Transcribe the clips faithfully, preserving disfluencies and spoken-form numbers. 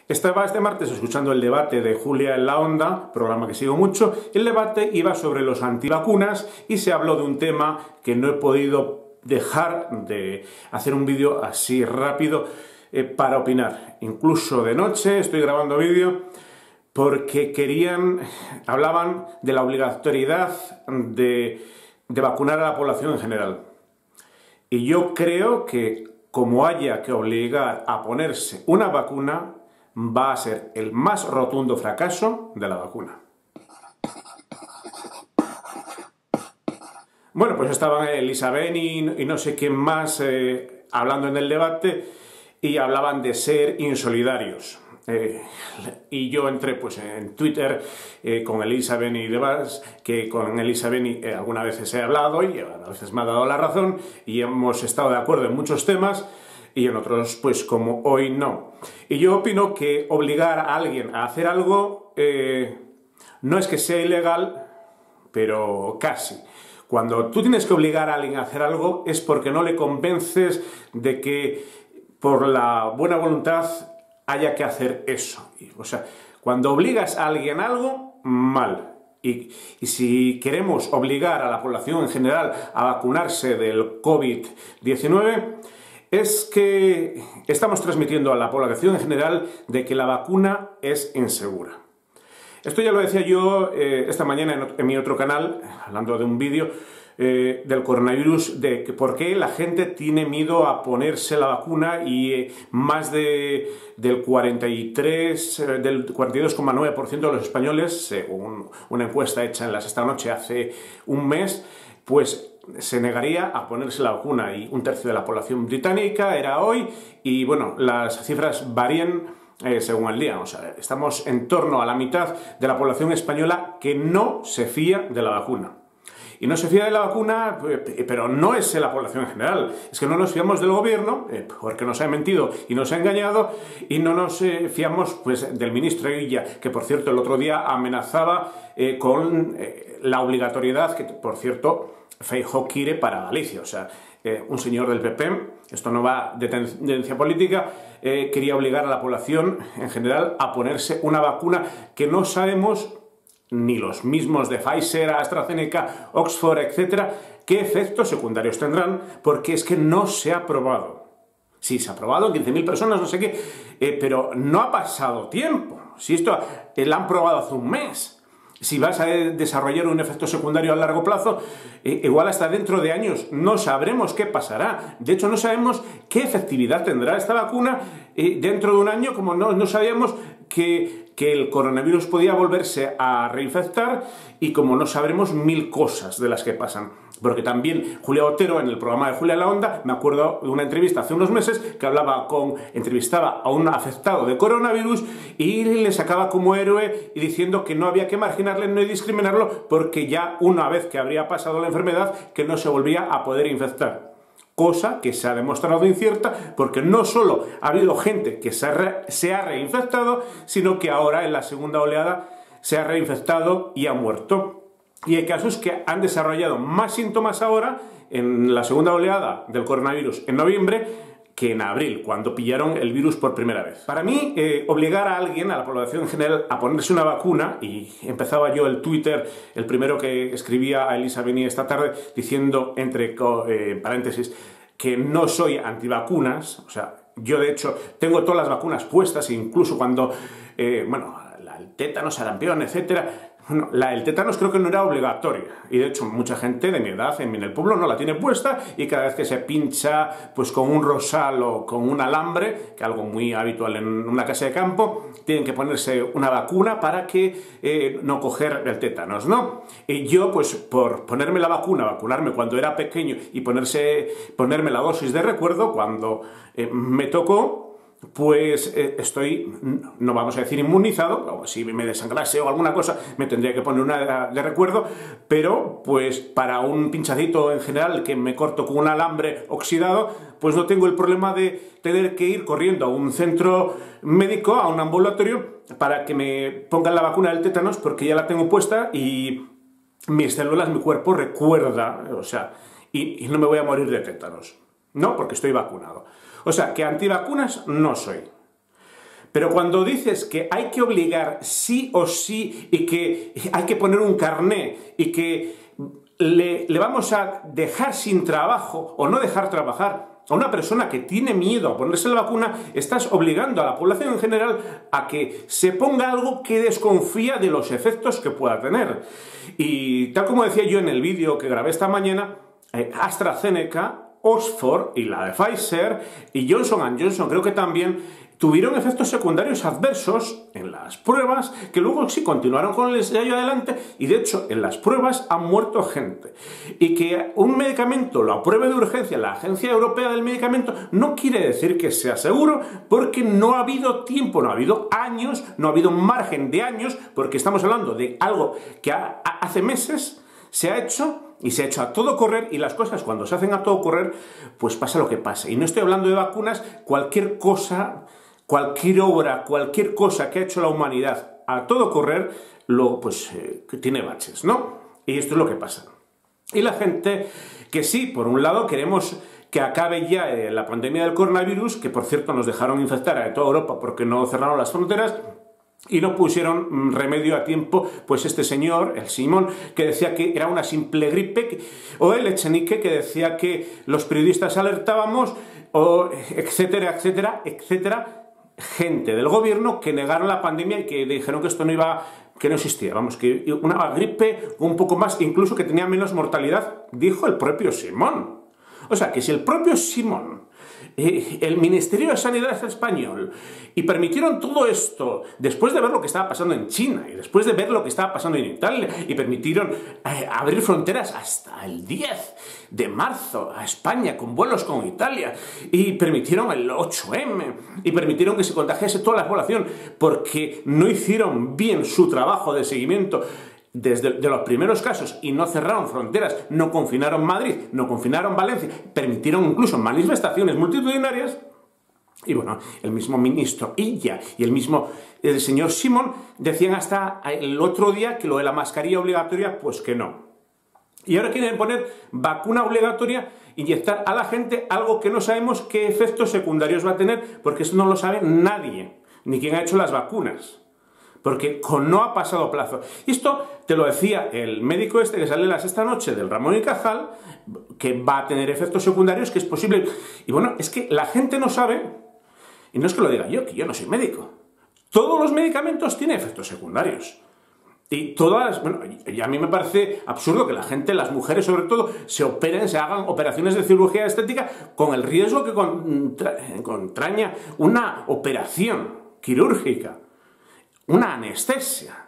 Estaba este martes escuchando el debate de Julia en la Onda, programa que sigo mucho. El debate iba sobre los antivacunas y se habló de un tema que no he podido dejar de hacer un vídeo así rápido eh, para opinar. Incluso de noche estoy grabando vídeo porque querían, hablaban de la obligatoriedad de, de vacunar a la población en general. Y yo creo que como haya que obligar a ponerse una vacuna, va a ser el más rotundo fracaso de la vacuna. Bueno, pues estaban Elisa Beni y no sé quién más eh, hablando en el debate y hablaban de ser insolidarios. Eh, y yo entré pues en Twitter eh, con Elisa Beni y demás, que con Elisa Beni eh, algunas veces he hablado y a veces me ha dado la razón y hemos estado de acuerdo en muchos temas y en otros pues como hoy no. Y yo opino que obligar a alguien a hacer algo eh, no es que sea ilegal, pero casi. Cuando tú tienes que obligar a alguien a hacer algo es porque no le convences de que por la buena voluntad haya que hacer eso. O sea, cuando obligas a alguien a algo, mal. Y, y si queremos obligar a la población en general a vacunarse del COVID diecinueve, es que estamos transmitiendo a la población en general de que la vacuna es insegura. Esto ya lo decía yo eh, esta mañana en, en mi otro canal, hablando de un vídeo eh, del coronavirus, de que por qué la gente tiene miedo a ponerse la vacuna y eh, más de, del cuarenta y tres, eh, del cuarenta y dos coma nueve por ciento de los españoles, según una encuesta hecha en La Sexta Noche hace un mes, pues se negaría a ponerse la vacuna, y un tercio de la población británica era hoy, y bueno, las cifras varían eh, según el día. O sea, estamos en torno a la mitad de la población española que no se fía de la vacuna. Y no se fía de la vacuna, pero no es la población en general. Es que no nos fiamos del gobierno, eh, porque nos ha mentido y nos ha engañado, y no nos eh, fiamos pues, del ministro Illa, que por cierto el otro día amenazaba eh, con eh, la obligatoriedad, que por cierto Feijóo quiere para Galicia. O sea, eh, un señor del P P, esto no va de tendencia política, eh, quería obligar a la población en general a ponerse una vacuna que no sabemos, ni los mismos de Pfizer, AstraZeneca, Oxford, etcétera, qué efectos secundarios tendrán, porque es que no se ha probado. Sí, se ha probado en quince mil personas, no sé qué, eh, pero no ha pasado tiempo. Si esto eh, lo han probado hace un mes. Si vas a desarrollar un efecto secundario a largo plazo, eh, igual hasta dentro de años no sabremos qué pasará. De hecho, no sabemos qué efectividad tendrá esta vacuna eh, dentro de un año, como no, no sabíamos que, que el coronavirus podía volverse a reinfectar, y como no sabremos mil cosas de las que pasan. Porque también Julia Otero, en el programa de Julia en la Onda, me acuerdo de una entrevista hace unos meses que hablaba con, entrevistaba a un afectado de coronavirus y le sacaba como héroe y diciendo que no había que marginarle ni discriminarlo porque ya una vez que habría pasado la enfermedad que no se volvía a poder infectar. Cosa que se ha demostrado incierta, porque no solo ha habido gente que se ha, re, se ha reinfectado, sino que ahora en la segunda oleada se ha reinfectado y ha muerto. Y hay casos que han desarrollado más síntomas ahora, en la segunda oleada del coronavirus en noviembre, que en abril, cuando pillaron el virus por primera vez. Para mí, eh, obligar a alguien, a la población en general, a ponerse una vacuna, y empezaba yo el Twitter, el primero que escribía a Elisa Beni esta tarde, diciendo, entre eh, paréntesis, que no soy antivacunas. O sea, yo de hecho tengo todas las vacunas puestas, incluso cuando, eh, bueno, el tétano, sarampión, etcétera. Bueno, la, el tétanos creo que no era obligatoria, y de hecho mucha gente de mi edad en el pueblo no la tiene puesta, y cada vez que se pincha pues con un rosal o con un alambre, que es algo muy habitual en una casa de campo, tienen que ponerse una vacuna para que eh, no coger el tétanos, ¿no? Y yo pues por ponerme la vacuna, vacunarme cuando era pequeño y ponerse, ponerme la dosis de recuerdo cuando eh, me tocó, pues eh, estoy, no vamos a decir inmunizado, o si me desangrase o alguna cosa me tendría que poner una de, de recuerdo, pero pues para un pinchacito en general que me corto con un alambre oxidado, pues no tengo el problema de tener que ir corriendo a un centro médico, a un ambulatorio, para que me pongan la vacuna del tétanos, porque ya la tengo puesta y mis células, mi cuerpo recuerda, o sea, y, y no me voy a morir de tétanos, no, porque estoy vacunado. O sea, que antivacunas no soy. Pero cuando dices que hay que obligar sí o sí y que hay que poner un carné y que le, le vamos a dejar sin trabajo o no dejar trabajar a una persona que tiene miedo a ponerse la vacuna, estás obligando a la población en general a que se ponga algo que desconfía de los efectos que pueda tener. Y tal como decía yo en el vídeo que grabé esta mañana, eh, AstraZeneca, Oxford y la de Pfizer y Johnson and Johnson creo que también tuvieron efectos secundarios adversos en las pruebas que luego sí continuaron con el ensayo adelante y de hecho en las pruebas han muerto gente. Y que un medicamento lo apruebe de urgencia la Agencia Europea del Medicamento no quiere decir que sea seguro porque no ha habido tiempo, no ha habido años, no ha habido margen de años porque estamos hablando de algo que ha, hace meses se ha hecho y se ha hecho a todo correr y las cosas cuando se hacen a todo correr pues pasa lo que pasa. Y no estoy hablando de vacunas, cualquier cosa... Cualquier obra, cualquier cosa que ha hecho la humanidad a todo correr, lo, pues eh, tiene baches, ¿no? Y esto es lo que pasa. Y la gente que sí, por un lado queremos que acabe ya eh, la pandemia del coronavirus, que por cierto nos dejaron infectar a toda Europa porque no cerraron las fronteras, y no pusieron remedio a tiempo, pues este señor, el Simón, que decía que era una simple gripe, o el Echenique, que decía que los periodistas alertábamos, o etcétera, etcétera, etcétera, gente del gobierno que negaron la pandemia y que dijeron que esto no iba, que no existía, vamos, que una gripe un poco más, incluso que tenía menos mortalidad, dijo el propio Simón. O sea, que si el propio Simón, eh, el Ministerio de Sanidad español, y permitieron todo esto después de ver lo que estaba pasando en China y después de ver lo que estaba pasando en Italia y permitieron eh, abrir fronteras hasta el diez de marzo a España con vuelos con Italia y permitieron el ocho eme y permitieron que se contagiase toda la población porque no hicieron bien su trabajo de seguimiento desde de los primeros casos y no cerraron fronteras, no confinaron Madrid, no confinaron Valencia, permitieron incluso manifestaciones multitudinarias. Y bueno, el mismo ministro Illa y el mismo el señor Simón decían hasta el otro día que lo de la mascarilla obligatoria, pues que no. Y ahora quieren poner vacuna obligatoria, inyectar a la gente algo que no sabemos qué efectos secundarios va a tener, porque eso no lo sabe nadie, ni quien ha hecho las vacunas. Porque no ha pasado plazo. Y esto te lo decía el médico este que sale la sexta noche del Ramón y Cajal, que va a tener efectos secundarios, que es posible. Y bueno, es que la gente no sabe, y no es que lo diga yo, que yo no soy médico. Todos los medicamentos tienen efectos secundarios. Y todas, bueno, y a mí me parece absurdo que la gente, las mujeres sobre todo, se operen, se hagan operaciones de cirugía estética con el riesgo que contra, contraña una operación quirúrgica. Una anestesia.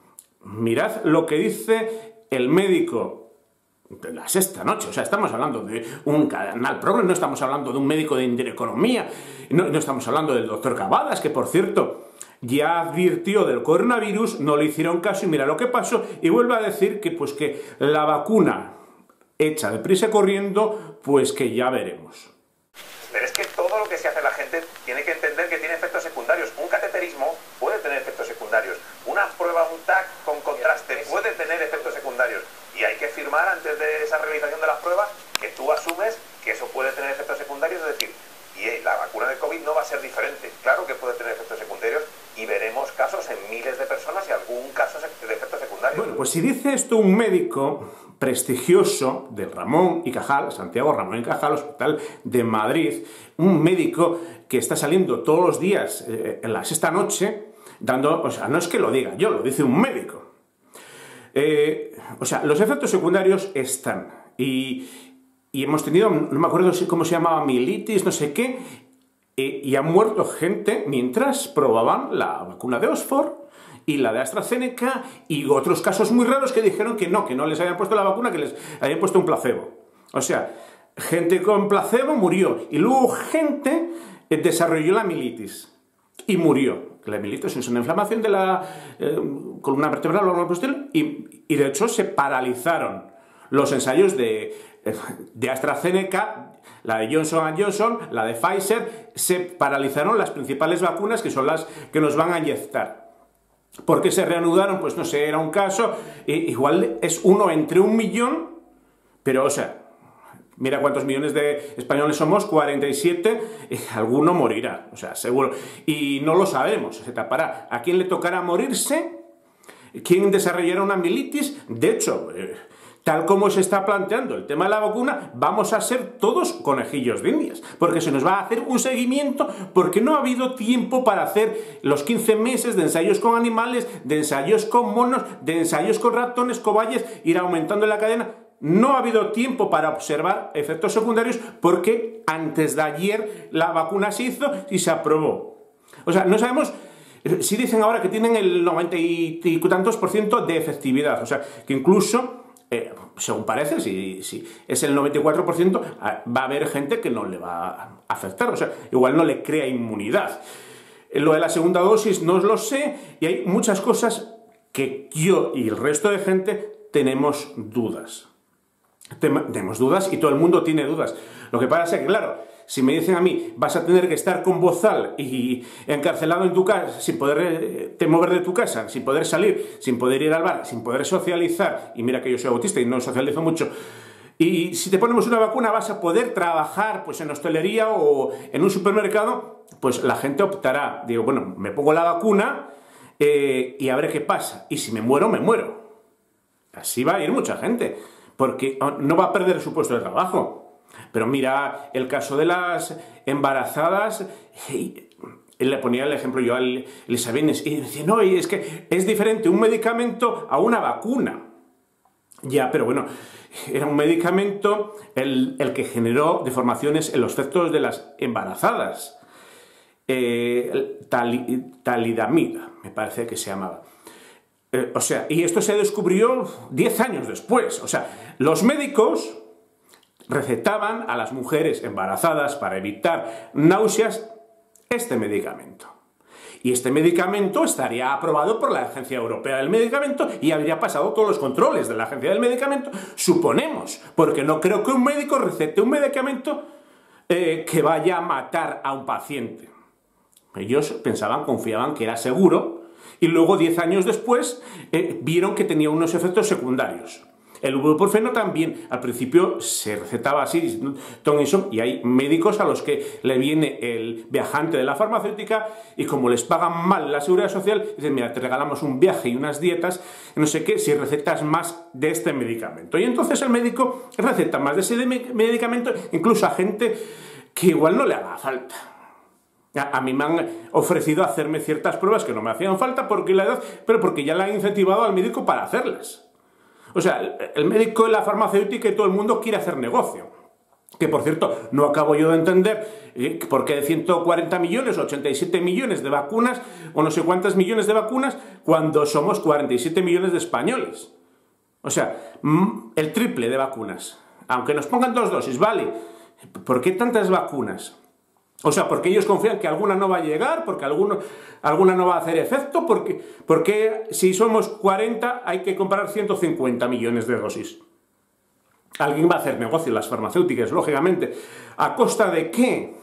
Mirad lo que dice el médico de la sexta noche. O sea, estamos hablando de un canal progre, no estamos hablando de un médico de intereconomía, no, no estamos hablando del doctor Cavadas, que por cierto ya advirtió del coronavirus, no le hicieron caso y mira lo que pasó, y vuelve a decir que pues que la vacuna hecha deprisa corriendo, pues que ya veremos. Pero es que todo lo que se hace la gente tiene que entender que tiene efectos secundarios. Un cateterismo puede tener efectos secundarios. Una prueba, un T A C con contraste puede tener efectos secundarios. Y hay que firmar antes de esa realización de las pruebas que tú asumes que eso puede tener efectos secundarios. Es decir, y la vacuna de COVID no va a ser diferente. Claro que puede tener efectos secundarios y veremos casos en miles de personas y algún caso de efectos secundarios. Bueno, pues si dice esto un médico prestigioso del Ramón y Cajal, Santiago Ramón y Cajal, Hospital de Madrid, un médico que está saliendo todos los días eh, en la sexta noche, dando, o sea, no es que lo diga yo, lo dice un médico. Eh, o sea, los efectos secundarios están y, y hemos tenido, no me acuerdo cómo se llamaba, mielitis, no sé qué, eh, y ha muerto gente mientras probaban la vacuna de Oxford y la de AstraZeneca y otros casos muy raros que dijeron que no, que no les habían puesto la vacuna, que les habían puesto un placebo. O sea, gente con placebo murió y luego gente desarrolló la mielitis y murió. La mielitis es una inflamación de la eh, columna vertebral o algo así, y, y de hecho se paralizaron los ensayos de, de AstraZeneca, la de Johnson and Johnson, la de Pfizer, se paralizaron las principales vacunas que son las que nos van a inyectar. ¿Por qué se reanudaron? Pues no sé, era un caso, igual es uno entre un millón, pero o sea, Mira cuántos millones de españoles somos, cuarenta y siete, y alguno morirá, o sea, seguro. Y no lo sabemos, se tapará. ¿A quién le tocará morirse? ¿Quién desarrollará una militis? De hecho, eh, tal como se está planteando el tema de la vacuna, vamos a ser todos conejillos de indias, porque se nos va a hacer un seguimiento, porque no ha habido tiempo para hacer los quince meses de ensayos con animales, de ensayos con monos, de ensayos con ratones, cobayas, ir aumentando la cadena. No ha habido tiempo para observar efectos secundarios porque antes de ayer la vacuna se hizo y se aprobó. O sea, no sabemos, si dicen ahora que tienen el noventa y tantos por ciento de efectividad, o sea, que incluso, eh, según parece, si, si es el noventa y cuatro por ciento, va a haber gente que no le va a afectar, o sea, igual no le crea inmunidad. Lo de la segunda dosis no os lo sé y hay muchas cosas que yo y el resto de gente tenemos dudas. Tenemos dudas y todo el mundo tiene dudas. Lo que pasa es que, claro, si me dicen a mí, vas a tener que estar con bozal y encarcelado en tu casa, sin poder te mover de tu casa, sin poder salir, sin poder ir al bar, sin poder socializar, y mira que yo soy autista y no socializo mucho, y si te ponemos una vacuna vas a poder trabajar pues en hostelería o en un supermercado, pues la gente optará. Digo, bueno, me pongo la vacuna eh, y a ver qué pasa. Y si me muero, me muero. Así va a ir mucha gente, porque no va a perder su puesto de trabajo. Pero mira el caso de las embarazadas, y le ponía el ejemplo yo a Elisabeth, y decía, no, es que es diferente un medicamento a una vacuna. Ya, pero bueno, era un medicamento el, el que generó deformaciones en los fetos de las embarazadas. Eh, tal, talidamida, me parece que se llamaba. Eh, o sea, y esto se descubrió diez años después. O sea, los médicos recetaban a las mujeres embarazadas para evitar náuseas este medicamento. Y este medicamento estaría aprobado por la Agencia Europea del Medicamento y habría pasado todos los controles de la Agencia del Medicamento, suponemos, porque no creo que un médico recete un medicamento eh, que vaya a matar a un paciente. Ellos pensaban, confiaban que era seguro, y luego, diez años después, eh, vieron que tenía unos efectos secundarios. El ibuprofeno también, al principio se recetaba así, ton y son, y hay médicos a los que le viene el viajante de la farmacéutica y como les pagan mal la seguridad social, dicen, mira, te regalamos un viaje y unas dietas, no sé qué, si recetas más de este medicamento. Y entonces el médico receta más de ese medicamento, incluso a gente que igual no le haga falta. A mí me han ofrecido hacerme ciertas pruebas que no me hacían falta porque la edad, pero porque ya le han incentivado al médico para hacerlas. O sea, el médico de la farmacéutica y todo el mundo quiere hacer negocio. Que, por cierto, no acabo yo de entender por qué de ciento cuarenta millones, ochenta y siete millones de vacunas, o no sé cuántas millones de vacunas, cuando somos cuarenta y siete millones de españoles. O sea, el triple de vacunas. Aunque nos pongan dos dosis, ¿vale? ¿Por qué tantas vacunas? O sea, porque ellos confían que alguna no va a llegar, porque alguno, alguna no va a hacer efecto, porque, porque si somos cuarenta hay que comprar ciento cincuenta millones de dosis. Alguien va a hacer negocio, las farmacéuticas, lógicamente. ¿A costa de qué?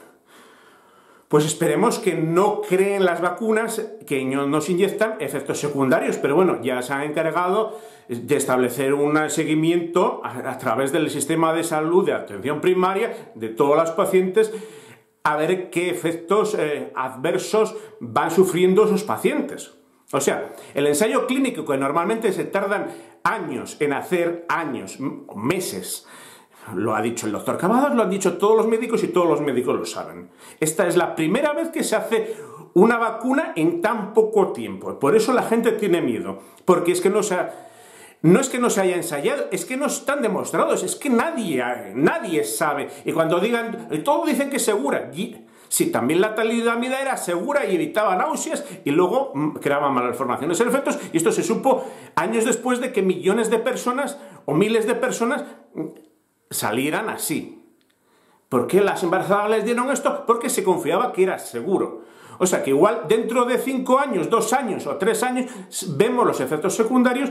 Pues esperemos que no creen las vacunas que nos inyectan efectos secundarios, pero bueno, ya se han encargado de establecer un seguimiento a, a través del sistema de salud de atención primaria de todos los pacientes, a ver qué efectos eh, adversos van sufriendo esos pacientes. O sea, el ensayo clínico, que normalmente se tardan años en hacer, años, meses, lo ha dicho el doctor Cavadas, lo han dicho todos los médicos y todos los médicos lo saben. Esta es la primera vez que se hace una vacuna en tan poco tiempo. Por eso la gente tiene miedo, porque es que no se ha... No es que no se haya ensayado, es que no están demostrados, es que nadie, nadie sabe. Y cuando digan, todos dicen que es segura. Sí, también la talidomida era segura y evitaba náuseas y luego mmm, creaba malformaciones en efectos. Y esto se supo años después de que millones de personas o miles de personas salieran así. ¿Por qué las embarazadas les dieron esto? Porque se confiaba que era seguro. O sea que igual dentro de cinco años, dos años o tres años vemos los efectos secundarios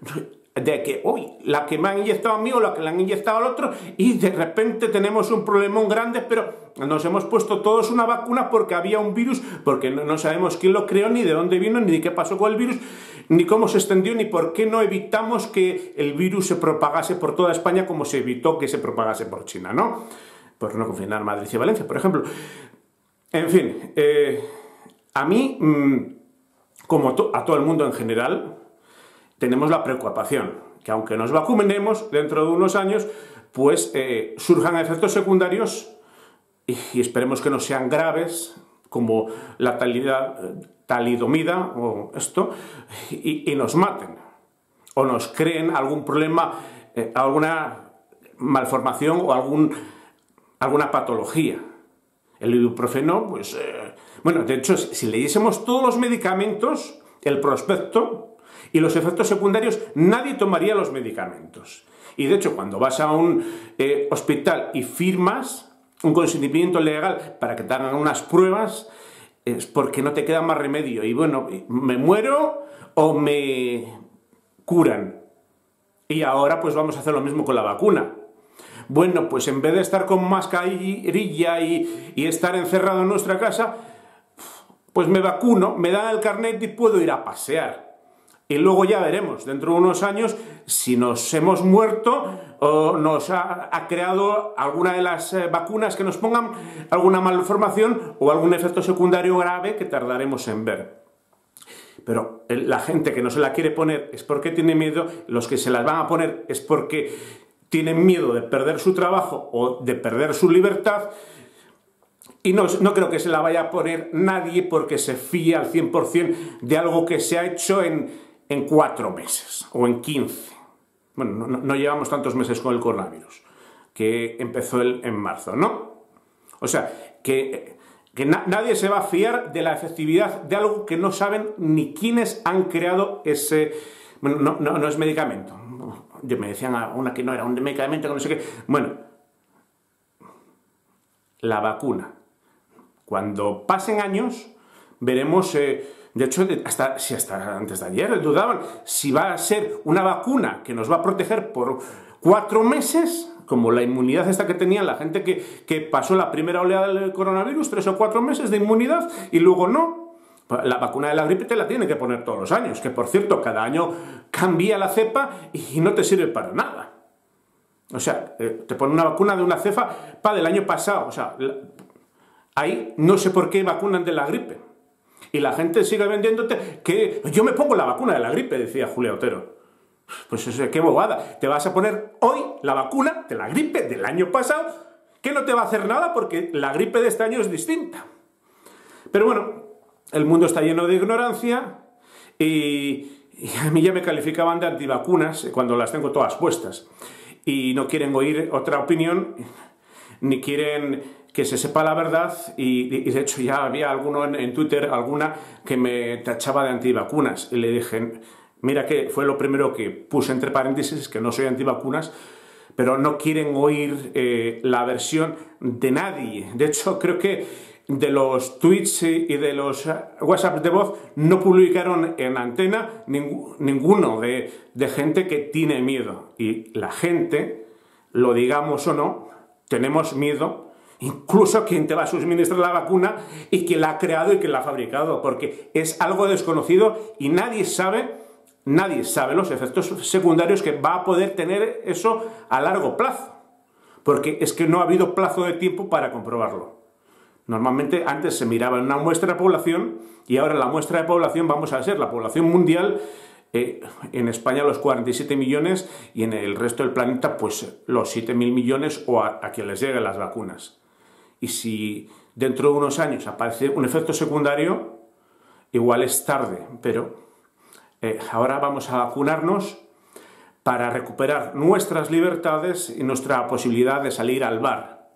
de que, uy, la que me han inyectado a mí o la que le han inyectado al otro y de repente tenemos un problemón grande, pero nos hemos puesto todos una vacuna porque había un virus, porque no sabemos quién lo creó, ni de dónde vino, ni de qué pasó con el virus, ni cómo se extendió, ni por qué no evitamos que el virus se propagase por toda España como se evitó que se propagase por China, ¿no? Por no confinar Madrid y Valencia, por ejemplo. En fin, eh, a mí, como to- a todo el mundo en general, tenemos la preocupación que aunque nos vacunemos dentro de unos años, pues eh, surjan efectos secundarios y, y esperemos que no sean graves, como la talida, talidomida o esto, y, y nos maten o nos creen algún problema, eh, alguna malformación o algún, alguna patología. El ibuprofeno, pues, eh, bueno, de hecho, si leyésemos todos los medicamentos, el prospecto y los efectos secundarios, nadie tomaría los medicamentos. Y de hecho, cuando vas a un eh, hospital y firmas un consentimiento legal para que te hagan unas pruebas, es porque no te queda más remedio. Y bueno, me muero o me curan. Y ahora pues vamos a hacer lo mismo con la vacuna. Bueno, pues en vez de estar con mascarilla y, y estar encerrado en nuestra casa, pues me vacuno, me dan el carnet y puedo ir a pasear. Y luego ya veremos, dentro de unos años, si nos hemos muerto o nos ha, ha creado alguna de las eh, vacunas que nos pongan alguna malformación o algún efecto secundario grave que tardaremos en ver. Pero la gente que no se la quiere poner es porque tiene miedo, los que se las van a poner es porque tienen miedo de perder su trabajo o de perder su libertad. Y no, no creo que se la vaya a poner nadie porque se fíe al cien por cien de algo que se ha hecho en, en cuatro meses o en quince. Bueno, no, no llevamos tantos meses con el coronavirus, que empezó el, en marzo, ¿no? O sea, que, que na, nadie se va a fiar de la efectividad de algo que no saben ni quiénes han creado ese... Bueno, no, no, no es medicamento. Me decían a una que no era un medicamento, que no sé qué. Bueno, la vacuna. Cuando pasen años, veremos, eh, de hecho, hasta, si hasta antes de ayer dudaban si va a ser una vacuna que nos va a proteger por cuatro meses, como la inmunidad esta que tenía la gente que, que pasó la primera oleada del coronavirus, tres o cuatro meses de inmunidad, y luego no. La vacuna de la gripe te la tiene que poner todos los años, que por cierto, cada año cambia la cepa y no te sirve para nada. O sea, eh, te pone una vacuna de una cepa para del año pasado, o sea... La, ahí no sé por qué vacunan de la gripe. Y la gente sigue vendiéndote que yo me pongo la vacuna de la gripe, decía Julia Otero. Pues eso, qué bobada. Te vas a poner hoy la vacuna de la gripe del año pasado, que no te va a hacer nada porque la gripe de este año es distinta. Pero bueno, el mundo está lleno de ignorancia y, y a mí ya me calificaban de antivacunas cuando las tengo todas puestas. Y no quieren oír otra opinión, ni quieren que se sepa la verdad, y, y de hecho ya había alguno en, en Twitter, alguna que me tachaba de antivacunas, y le dije, mira que fue lo primero que puse entre paréntesis, que no soy antivacunas, pero no quieren oír eh, la versión de nadie. De hecho, creo que de los tweets y de los WhatsApp de voz no publicaron en antena ning ninguno de, de gente que tiene miedo. Y la gente, lo digamos o no, tenemos miedo, incluso a quien te va a suministrar la vacuna y quien la ha creado y quien la ha fabricado, porque es algo desconocido y nadie sabe, nadie sabe los efectos secundarios que va a poder tener eso a largo plazo, porque es que no ha habido plazo de tiempo para comprobarlo. Normalmente antes se miraba en una muestra de población y ahora la muestra de población vamos a ser la población mundial. Eh, en España los cuarenta y siete millones y en el resto del planeta pues los siete mil millones o a, a quien les lleguen las vacunas. Y si dentro de unos años aparece un efecto secundario, igual es tarde, pero eh, ahora vamos a vacunarnos para recuperar nuestras libertades y nuestra posibilidad de salir al bar,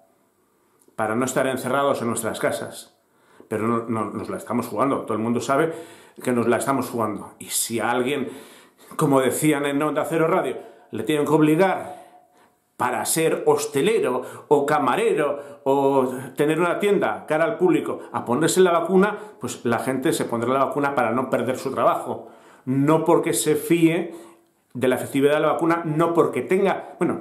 para no estar encerrados en nuestras casas. Pero no, no, nos la estamos jugando, todo el mundo sabe que nos la estamos jugando. Y si a alguien, como decían en Onda Cero Radio, le tienen que obligar para ser hostelero o camarero o tener una tienda cara al público a ponerse la vacuna, pues la gente se pondrá la vacuna para no perder su trabajo. No porque se fíe de la efectividad de la vacuna, no porque tenga, bueno,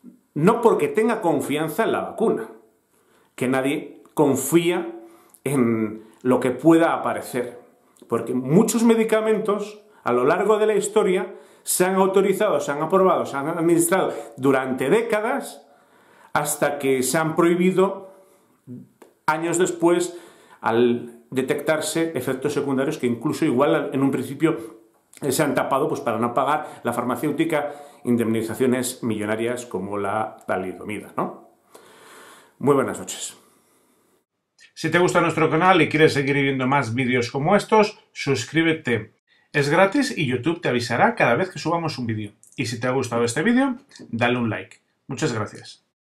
no porque tenga confianza en la vacuna, que nadie confía en lo que pueda aparecer. Porque muchos medicamentos a lo largo de la historia se han autorizado, se han aprobado, se han administrado durante décadas hasta que se han prohibido años después al detectarse efectos secundarios que incluso igual en un principio se han tapado pues, para no pagar la farmacéutica indemnizaciones millonarias como la talidomida, ¿no? Muy buenas noches. Si te gusta nuestro canal y quieres seguir viendo más vídeos como estos, suscríbete. Es gratis y YouTube te avisará cada vez que subamos un vídeo. Y si te ha gustado este vídeo, dale un like. Muchas gracias.